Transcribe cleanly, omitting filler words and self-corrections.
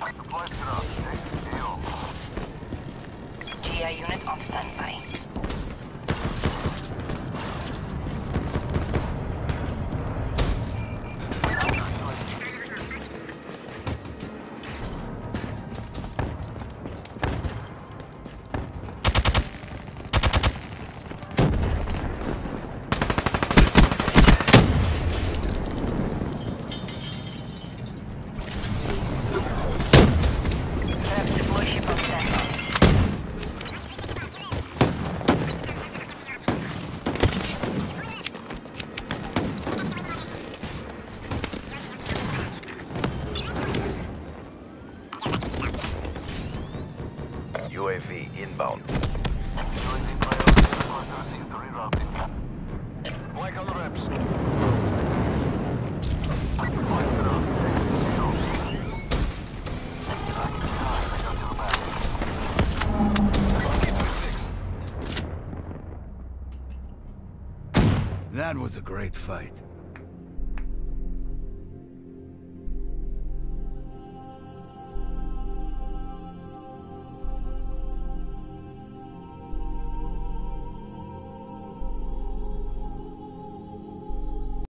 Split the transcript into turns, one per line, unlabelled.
GI unit on standby.
UAV inbound.
Black on the reps.
That was a great fight.